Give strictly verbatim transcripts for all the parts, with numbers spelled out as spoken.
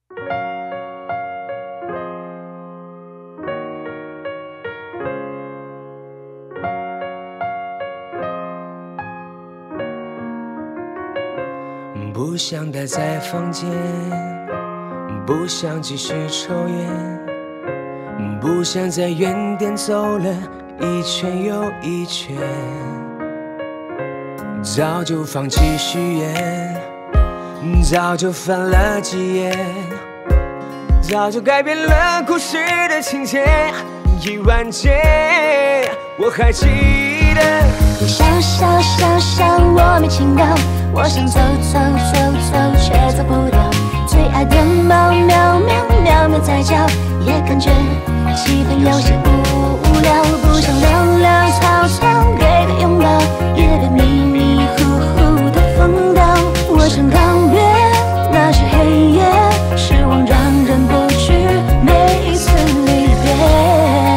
不想待在房间，不想继续抽烟，不想在原点走了一圈又一圈，早就放弃许愿，早就翻了几页，早就改变了故事的情节，一万劫我还记得。 你想想想想我没情调，我想走走走走却走不掉，最爱的猫喵喵喵喵在叫，也感觉气氛有些无聊，不想聊聊草草给个拥抱，也别迷迷糊糊的疯掉。我想告别那些黑夜，失望让人不知每一次离别。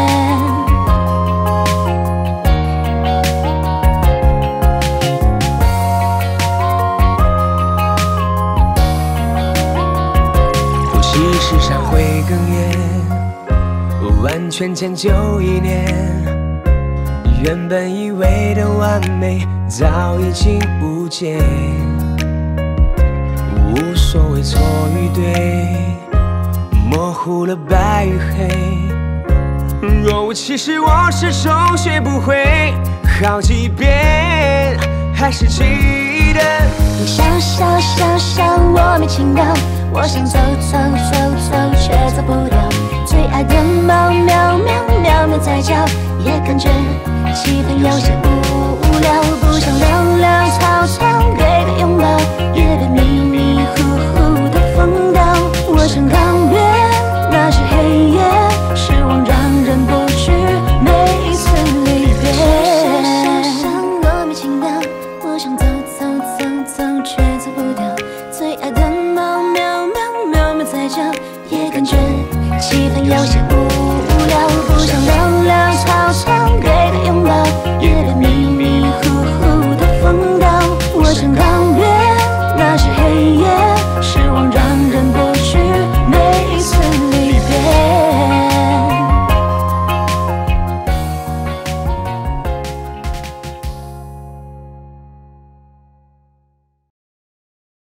时常会哽咽，完全迁就一年，原本以为的完美早已经不见，无所谓错与对，模糊了白与黑。若其实我始终学不会，好几遍还是记得。 你想想想想我没情调，我想走走走走却走不掉，最爱的猫喵喵喵喵在叫，也感觉气氛有些无聊，不想聊聊草草给个拥抱，也别迷